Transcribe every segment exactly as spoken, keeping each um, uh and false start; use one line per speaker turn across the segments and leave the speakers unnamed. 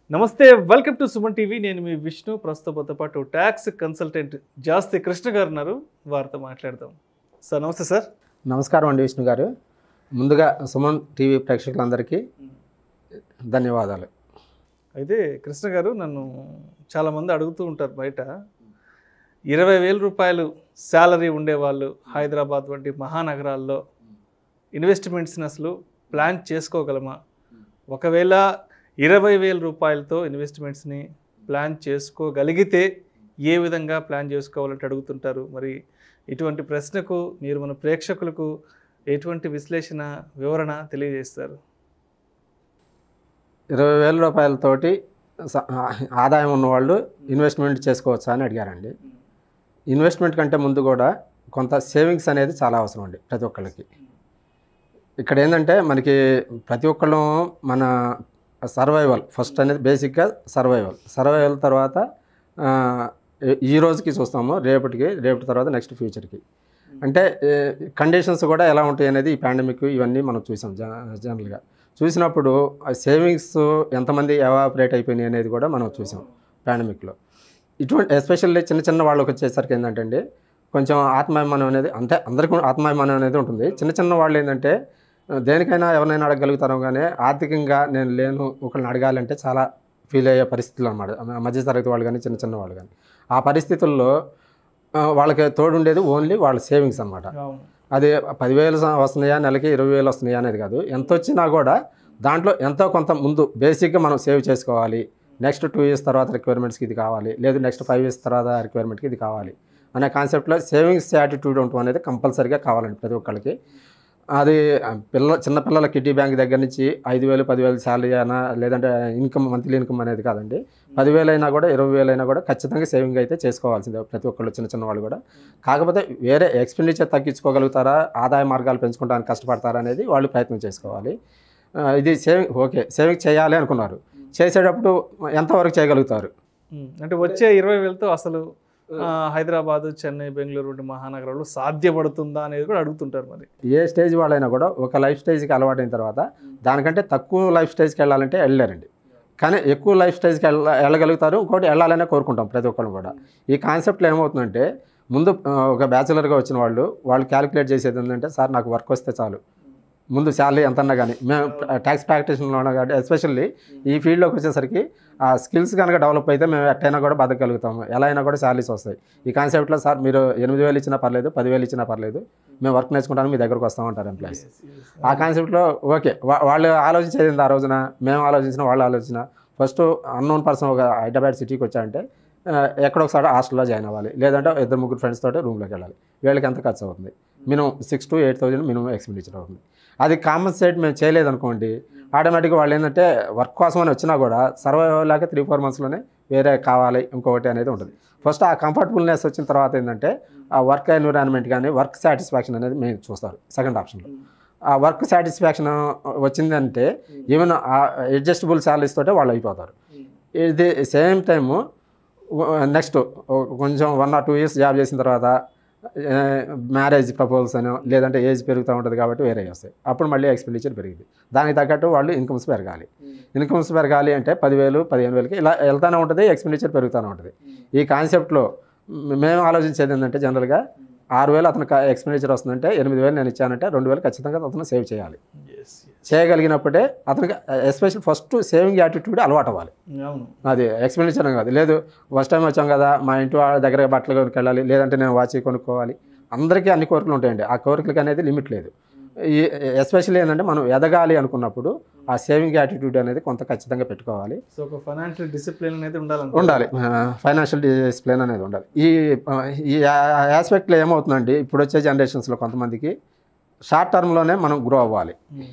నమస్తే welcome to Suman TV నేను మీ విష్ణు ప్రస్తుతంతో పాటు ట్యాక్స్ కన్సల్టెంట్ జాస్తి కృష్ణ గారు ఉన్నారు వారితో మాట్లాడదాం సార్ నమస్తే సార్
నమస్కారం అండి విష్ణు గారు ముందుగా సుమన్ టీవీ ప్రేక్షకులందరికీ ధన్యవాదాలు
అయితే కృష్ణ గారు నన్ను చాలామంది అడుగుతూ ఉంటారు బయట ఇరవై వేల రూపాయలు శాలరీ ఉండేవాళ్ళు హైదరాబాద్ వంటి మహానగరాల్లో ఇన్వెస్ట్మెంట్స్ని అసలు ప్లాన్ చేసుకోగలమా ఒకవేళ ఇరవై వేల రూపాయలతో ఇన్వెస్ట్మెంట్స్ని ప్లాన్ చేసుకోగలిగితే ఏ విధంగా ప్లాన్ చేసుకోవాలంటే అడుగుతుంటారు మరి ఇటువంటి ప్రశ్నకు మీరు మన ప్రేక్షకులకు ఎటువంటి విశ్లేషణ వివరణ తెలియజేస్తారు
ఇరవై వేల రూపాయలతోటి ఆదాయం ఉన్నవాళ్ళు ఇన్వెస్ట్మెంట్ చేసుకోవచ్చా అని అడిగారండి. ఇన్వెస్ట్మెంట్ కంటే ముందు కూడా కొంత సేవింగ్స్ అనేది చాలా అవసరం అండి ప్రతి ఒక్కళ్ళకి. ఇక్కడ ఏంటంటే మనకి ప్రతి ఒక్కళ్ళు మన సర్వైవల్ ఫస్ట్ అనేది బేసిక్గా సర్వైవల్ సర్వైవల్ తర్వాత ఈ రోజుకి చూస్తాము రేపటికి రేపటి తర్వాత నెక్స్ట్ ఫ్యూచర్కి అంటే కండిషన్స్ కూడా ఎలా ఉంటాయి అనేది ఈ పాండమిక్ ఇవన్నీ మనం చూసాం జనరల్గా. చూసినప్పుడు సేవింగ్స్ ఎంతమంది ఎవాపరేట్ అయిపోయినాయి అనేది కూడా మనం చూసాం పాండమిక్లో. ఇటువంటి ఎస్పెషల్లీ చిన్న చిన్న వాళ్ళకి వచ్చేసరికి ఏంటంటే అండి కొంచెం ఆత్మాభిమానం అనేది అంటే అందరికీ ఆత్మాభిమానం అనేది ఉంటుంది. చిన్న చిన్న వాళ్ళు ఏంటంటే దేనికైనా ఎవరినైనా అడగలుగుతారో కానీ ఆర్థికంగా నేను లేను ఒకరిని అడగాలంటే చాలా ఫీల్ అయ్యే పరిస్థితులు అన్నమాట. మధ్యతరగతి వాళ్ళు కానీ చిన్న చిన్న వాళ్ళు కానీ ఆ పరిస్థితుల్లో వాళ్ళకి తోడుండేది ఓన్లీ వాళ్ళ సేవింగ్స్ అన్నమాట. అది పదివేలు వస్తున్నాయా నెలకి ఇరవై వేలు వస్తున్నాయా అనేది కాదు, ఎంత వచ్చినా కూడా దాంట్లో ఎంతో కొంత ముందు బేసిక్గా మనం సేవ్ చేసుకోవాలి. నెక్స్ట్ టూ ఇయర్స్ తర్వాత రిక్వైర్మెంట్స్కి ఇది కావాలి, లేదు నెక్స్ట్ ఫైవ్ ఇయర్స్ తర్వాత రిక్వైర్మెంట్కి ఇది కావాలి అనే కాన్సెప్ట్లో సేవింగ్స్ యాటిట్యూడ్ ఉండటం అనేది కంపల్సరీగా కావాలండి ప్రతి ఒక్కరికి. అది పిల్ల చిన్నపిల్లల కిడ్నీ బ్యాంక్ దగ్గర నుంచి ఐదు వేలు పదివేలు శాలరీ అయినా లేదంటే ఇన్కమ్ మంత్లీ ఇన్కమ్ అనేది కాదండి, పదివేలు అయినా కూడా ఇరవై వేలు అయినా కూడా ఖచ్చితంగా సేవింగ్ అయితే చేసుకోవాల్సిందే ప్రతి ఒక్కళ్ళు చిన్న చిన్న వాళ్ళు కూడా. కాకపోతే వేరే ఎక్స్పెండిచర్ తగ్గించుకోగలుగుతారా, ఆదాయ మార్గాలు పెంచుకోవడానికి కష్టపడతారా అనేది వాళ్ళు ప్రయత్నం చేసుకోవాలి. ఇది సేవింగ్ ఓకే సేవింగ్ చేయాలి అనుకున్నారు, చేసేటప్పుడు ఎంతవరకు చేయగలుగుతారు
అంటే వచ్చే ఇరవై వేలతో అసలు హైదరాబాద్ చెన్నై బెంగళూరు వంటి మహానగరాల్లో సాధ్యపడుతుందా అనేది కూడా అడుగుతుంటారు. మరి
ఏ స్టేజ్ వాళ్ళైనా కూడా ఒక లైఫ్ స్టేజ్కి అలవాటైన తర్వాత దానికంటే తక్కువ లైఫ్ స్టేజ్కి వెళ్ళాలంటే వెళ్ళలేరండి, కానీ ఎక్కువ లైఫ్ స్టేజ్కి వెళ్ళ వెళ్ళగలుగుతారు. ఇంకోటి వెళ్ళాలనే కోరుకుంటాం ప్రతి ఒక్కరు కూడా. ఈ కాన్సెప్ట్లో ఏమవుతుందంటే ముందు ఒక బ్యాచులర్గా వచ్చిన వాళ్ళు వాళ్ళు క్యాలిక్యులేట్ చేసేది ఏంటంటే సార్ నాకు వర్క్ వస్తే చాలు, ముందు శాలరీ ఎంతన్నా కానీ మేము ట్యాక్స్ ప్రాక్టీషన్లో ఉన్నా కాబట్టి ఎస్పెషల్లీ ఈ ఫీల్డ్లోకి వచ్చేసరికి ఆ స్కిల్స్ కనుక డెవలప్ అయితే మేము ఎట్టైనా కూడా బతకగలుగుతాము, ఎలా అయినా కూడా శాలరీస్ వస్తాయి. ఈ కాన్సెప్ట్లో సార్ మీరు ఎనిమిది వేలు ఇచ్చినా పర్లేదు పదివేలు ఇచ్చినా పర్లేదు మేము వర్క్ నేర్చుకుంటాను మీ దగ్గరకు వస్తామంటారు ఎంప్లాయీస్. ఆ కాన్సెప్ట్లో ఓకే వాళ్ళు ఆలోచించేది ఆ రోజున మేము ఆలోచించిన వాళ్ళు ఆలోచించిన ఫస్ట్ అన్నోన్ పర్సన్ ఒక హైదరాబాద్ సిటీకి వచ్చారంటే ఎక్కడో ఒకసారి హాస్టల్లో జాయిన్ అవ్వాలి, లేదంటే ఇద్దరు ముగ్గురు ఫ్రెండ్స్ తోటి రూమ్లోకి వెళ్ళాలి. వీళ్ళకి ఎంత ఖర్చు అవుతుంది, minimum six to eight thousand minimum expenditure అవుతుంది. అది కాంపన్సేట్ మేము చేయలేదనుకోండి ఆటోమేటిక్గా వాళ్ళు ఏంటంటే వర్క్ కోసం అని వచ్చినా కూడా సర్వైవ్ లాగా త్రీ ఫోర్ మంత్స్లోనే వేరే కావాలి ఇంకొకటి అనేది ఉంటుంది. ఫస్ట్ ఆ కంఫర్టబుల్నెస్ వచ్చిన తర్వాత ఏంటంటే ఆ వర్క్ ఎన్విరాన్మెంట్ కానీ వర్క్ సాటిస్ఫాక్షన్ అనేది మేము చూస్తారు సెకండ్ ఆప్షన్లో. ఆ వర్క్ సాటిస్ఫాక్షన్ వచ్చిందంటే ఈవెన్ ఆ అడ్జస్టబుల్ శాలరీస్ తోటే వాళ్ళు అయిపోతారు. ఇది సేమ్ టైము నెక్స్ట్ కొంచెం one or two years job చేసిన తర్వాత మ్యారేజ్ ప్రపోజల్స్ అని లేదంటే ఏజ్ పెరుగుతూ ఉంటుంది కాబట్టి వేరే వస్తాయి, అప్పుడు మళ్ళీ ఎక్స్పెండిచర్ పెరిగింది. దానికి తగ్గట్టు వాళ్ళు ఇన్కమ్స్ పెరగాలి. ఇన్కమ్స్ పెరగాలి అంటే పదివేలు పదిహేను వేలకి ఇలా వెళ్తూనే ఉంటుంది, ఎక్స్పెండిచర్ పెరుగుతూనే ఉంటుంది. ఈ కాన్సెప్ట్లో మేము ఆలోచించేది ఏంటంటే జనరల్గా ఆరు వేలు అతనికి ఎక్స్పెండిచర్ వస్తుందంటే ఎనిమిది వేలు నేను ఇచ్చానంటే రెండు వేలు ఖచ్చితంగా అతను సేవ్ చేయాలి. చేయగలిగినప్పుడే అతనికి ఎస్పెషల్ ఫస్ట్ సేవింగ్ యాటిట్యూడ్ అలవాటు అవ్వాలి. అది ఎక్స్పెండిచర్ కాదు, లేదు ఫస్ట్ టైం వచ్చాం కదా మా ఇంటి వాళ్ళ దగ్గర బట్టలు కొనుక్కి వెళ్ళాలి, లేదంటే నేను వాచ్ కొనుక్కోవాలి. అందరికీ అన్ని కోరికలు ఉంటాయండి, ఆ కోరికలకి అనేది లిమిట్ లేదు. ఈ ఎస్పెషల్లీ ఏంటంటే మనం ఎదగాలి అనుకున్నప్పుడు ఆ సేవింగ్ యాటిట్యూడ్ అనేది కొంత ఖచ్చితంగా పెట్టుకోవాలి.
సో ఒక ఫైనాన్షియల్ డిసిప్లిన్ అనేది ఉండాలి
ఉండాలి ఫైనాన్షియల్ డిసిప్లిన్ అనేది ఉండాలి. ఈ ఈ ఆస్పెక్ట్లో ఏమవుతుందండి ఇప్పుడు వచ్చే జనరేషన్స్లో కొంతమందికి షార్ట్ టర్మ్లోనే మనం గ్రో అవ్వాలి.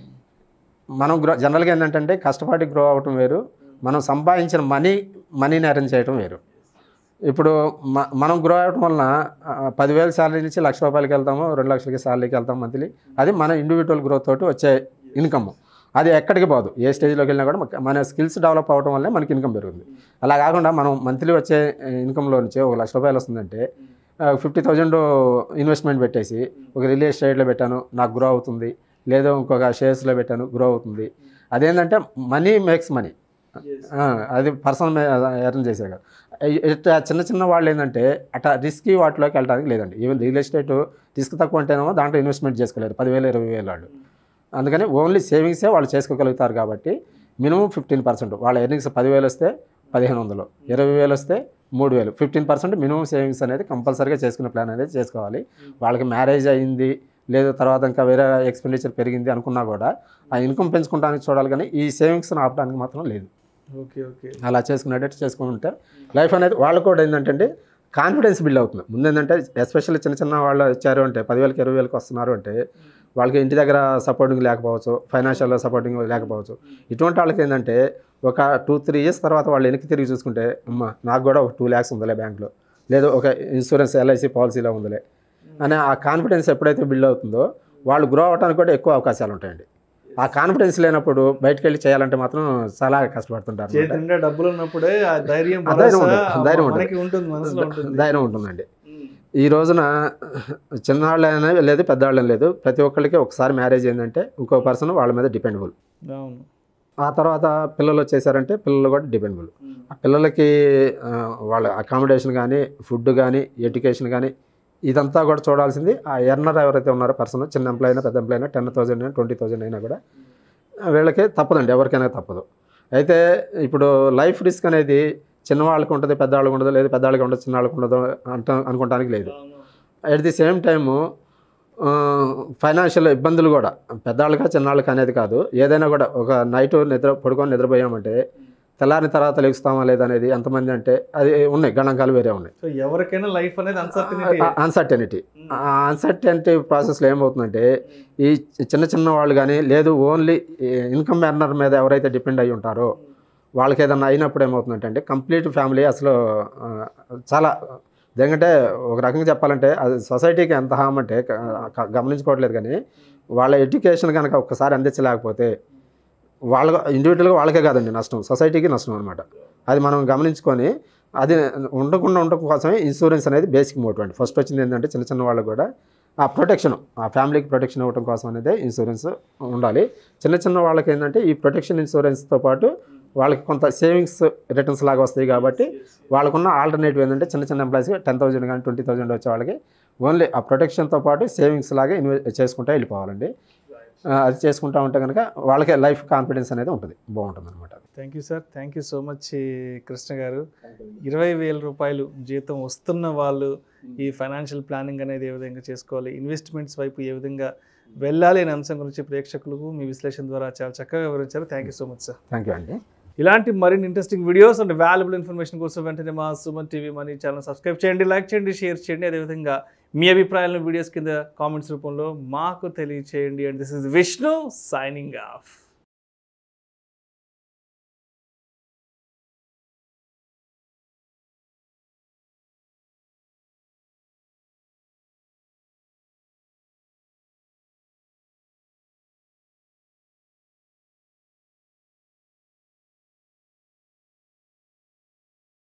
మనం గ్రో జనరల్గా ఏంటంటే కష్టపడి గ్రో అవ్వటం వేరు, మనం సంపాదించిన మనీ మనీని అరేంజ్ చేయడం వేరు. ఇప్పుడు మనం గ్రో అవ్వడం వలన పదివేల శాలరీ నుంచి లక్ష రూపాయలకి వెళ్తాము, రెండు లక్షలకి శాలరీకి వెళ్తాం మంత్లీ. అది మన ఇండివిజువల్ గ్రోత్ తోటి వచ్చే ఇన్కమ్, అది ఎక్కడికి పోదు. ఏ స్టేజ్లోకి వెళ్ళినా కూడా మన స్కిల్స్ డెవలప్ అవ్వడం వల్లే మనకి ఇన్కమ్ పెరుగుతుంది. అలా కాకుండా మనం మంత్లీ వచ్చే ఇన్కంలో నుంచి ఒక లక్ష రూపాయలు వస్తుందంటే ఫిఫ్టీ థౌజండ్ ఇన్వెస్ట్మెంట్ పెట్టేసి ఒక రియల్ ఎస్టేట్లో పెట్టాను నాకు గ్రో అవుతుంది, లేదో ఇంకొక షేర్స్లో పెట్టాను గ్రో అవుతుంది. అదేంటంటే మనీ మేక్స్ మనీ, అది పర్సనల్ ఎర్న్ చేసే కదా. ఇట్లా చిన్న చిన్న వాళ్ళు ఏంటంటే అట్లా రిస్కీ వాటిలోకి వెళ్ళడానికి లేదండి. ఈవెన్ రియల్ ఎస్టేట్ రిస్క్ తక్కువ అంటేనేమో దాంట్లో ఇన్వెస్ట్మెంట్ చేసుకోలేరు, పదివేలు ఇరవై వేలు వాళ్ళు. అందుకని ఓన్లీ సేవింగ్సే వాళ్ళు చేసుకోగలుగుతారు కాబట్టి మినిమం ఫిఫ్టీన్ పర్సెంట్ వాళ్ళ ఎర్నింగ్స్ పదివేలు వస్తే పదిహేను వందలు, ఇరవై వేలు వస్తే మూడు వేలు, ఫిఫ్టీన్ పర్సెంట్ మినిమం సేవింగ్స్ అనేది కంపల్సరీగా చేసుకునే ప్లాన్ అనేది చేసుకోవాలి. వాళ్ళకి మ్యారేజ్ అయింది లేదు తర్వాత ఇంకా వేరే ఎక్స్పెండిచర్ పెరిగింది అనుకున్నా కూడా ఆ ఇన్కమ్ పెంచుకోవడానికి చూడాలి, కానీ ఈ సేవింగ్స్ని ఆపడానికి మాత్రం లేదు.
ఓకే ఓకే
అలా చేసుకునేటట్టు చేసుకుంటే లైఫ్ అనేది వాళ్ళకు కూడా ఏంటంటే కాన్ఫిడెన్స్ బిల్డ్ అవుతుంది. ముందు ఏంటంటే ఎస్పెషల్లీ చిన్న చిన్న వాళ్ళు వచ్చారు అంటే పదివేలకి ఇరవై వేలకు వస్తున్నారు అంటే వాళ్ళకి ఇంటి దగ్గర సపోర్టింగ్ లేకపోవచ్చు, ఫైనాన్షియల్ సపోర్టింగ్ లేకపోవచ్చు. ఇటువంటి వాళ్ళకి ఏంటంటే ఒక టూ త్రీ ఇయర్స్ తర్వాత వాళ్ళు వెనక్కి తిరిగి చూసుకుంటే అమ్మ నాకు కూడా ఒక టూ ల్యాక్స్ ఉందిలే బ్యాంక్లో, లేదు ఒక ఇన్సూరెన్స్ ఎల్ఐసి పాలసీలో ఉందిలే అనే ఆ కాన్ఫిడెన్స్ ఎప్పుడైతే బిల్డ్ అవుతుందో వాళ్ళు గ్రో అవడానికి కూడా ఎక్కువ అవకాశాలు ఉంటాయండి. ఆ కాన్ఫిడెన్స్ లేనప్పుడు బయటకు వెళ్ళి చేయాలంటే మాత్రం చాలా కష్టపడుతుంటారు.
డబ్బులు ఉన్నప్పుడే ధైర్యం
ధైర్యం ఉంటుంది ధైర్యం ఉంటుందండి. ఈ రోజున చిన్నవాళ్ళైనా లేదు పెద్దవాళ్ళని లేదు, ప్రతి ఒక్కరికి ఒకసారి మ్యారేజ్ ఏంటంటే ఇంకో పర్సన్ వాళ్ళ మీద డిపెండబుల్. ఆ తర్వాత పిల్లలు వచ్చేసారంటే పిల్లలు కూడా డిపెండబుల్. ఆ పిల్లలకి వాళ్ళ అకామిడేషన్ కానీ ఫుడ్ కానీ ఎడ్యుకేషన్ కానీ ఇదంతా కూడా చూడాల్సింది ఆ ఎర్నర్ ఎవరైతే ఉన్నారో పర్సన్, చిన్న ఎంప్లాయ్ అయినా పెద్ద ఎంప్లాయ్ అయినా టెన్ థౌసండ్ అయినా ట్వంటీ థౌసండ్ అయినా కూడా వీళ్ళకి తప్పదండి, ఎవరికైనా తప్పదు. అయితే ఇప్పుడు లైఫ్ రిస్క్ అనేది చిన్నవాళ్ళకి ఉంటుంది పెద్దవాళ్ళకి ఉండదు, లేదు పెద్దవాళ్ళకి ఉండదు చిన్నవాళ్ళకి ఉండదు అంట అనుకోవడానికి లేదు. At the same time financial ఇబ్బందులు కూడా పెద్దవాళ్ళకి చిన్నవాళ్ళకి అనేది కాదు, ఏదైనా కూడా ఒక నైట్ నిద్ర పడుకొని నిద్రపోయామంటే తెల్లారిన తర్వాత లెగుస్తామా లేదనేది ఎంతమంది అంటే అది ఉన్నాయి, గణాంకాలు వేరే ఉన్నాయి.
ఎవరికైనా లైఫ్ అనేది
అన్సర్టెనిటీ. ఆ అన్సర్టెనిటీ ప్రాసెస్లో ఏమవుతుందంటే ఈ చిన్న చిన్న వాళ్ళు కానీ లేదు ఓన్లీ ఇన్కమ్ ఎర్నర్ మీద ఎవరైతే డిపెండ్ అయ్యి ఉంటారో వాళ్ళకి ఏదన్నా అయినప్పుడు ఏమవుతుందంటే అంటే కంప్లీట్ ఫ్యామిలీ అసలు చాలా ఎందుకంటే ఒక రకంగా చెప్పాలంటే అది సొసైటీకి ఎంత హామ్ అంటే గమనించుకోవట్లేదు, కానీ వాళ్ళ ఎడ్యుకేషన్ కనుక ఒక్కసారి అందించలేకపోతే వాళ్ళ ఇండివిజువల్గా వాళ్ళకే కాదండి నష్టం, సొసైటీకి నష్టం అనమాట. అది మనం గమనించుకొని అది ఉండకుండా ఉండడం కోసమే ఇన్సూరెన్స్ అనేది బేసిక్ మోటివ్ అండి. ఫస్ట్ వచ్చింది ఏంటంటే చిన్న చిన్న వాళ్ళకు కూడా ఆ ప్రొటెక్షన్, ఆ ఫ్యామిలీకి ప్రొటెక్షన్ ఇవ్వడం కోసం అనేది ఇన్సూరెన్స్ ఉండాలి. చిన్న చిన్న వాళ్ళకి ఏంటంటే ఈ ప్రొటెక్షన్ ఇన్సూరెన్స్తో పాటు వాళ్ళకి కొంత సేవింగ్స్ రిటర్న్స్ లాగా వస్తాయి కాబట్టి వాళ్ళకున్న ఆల్టర్నేటివ్ ఏంటంటే చిన్న చిన్న ఎంప్లాయీస్కి టెన్ థౌసండ్ కానీ ట్వంటీ థౌసండ్ వచ్చే వాళ్ళకి ఓన్లీ ఆ ప్రొటెక్షన్తో పాటు సేవింగ్స్ లాగా ఇన్వెస్ట్ చేసుకుంటూ వెళ్ళిపోవాలండి. అది చేసుకుంటూ ఉంటే కనుక వాళ్ళకి లైఫ్ కాన్ఫిడెన్స్ అనేది ఉంటుంది, బాగుంటుంది అనమాట.
Thank you sir, thank you so much Krishna garu. ఇరవై వేల రూపాయలు జీతం వస్తున్న వాళ్ళు ఈ ఫైనాన్షియల్ ప్లానింగ్ అనేది ఏ విధంగా చేసుకోవాలి, ఇన్వెస్ట్మెంట్స్ వైపు ఏ విధంగా వెళ్ళాలి అనే అంశం గురించి ప్రేక్షకులకు మీ విశ్లేషణ ద్వారా చాలా చక్కగా వివరించారు. Thank you so much sir.
Thank you అండి.
ఇలాంటి మరిన్ని interesting videos and valuable information కోసం వెంటనే మా Suman TV money channel subscribe చేయండి, లైక్ చేయండి, షేర్ చేయండి. అదేవిధంగా మీ అభిప్రాయాలను వీడియోస్ కింద కామెంట్స్ రూపంలో మాకు తెలియచేయండి. And this is Vishnu signing of.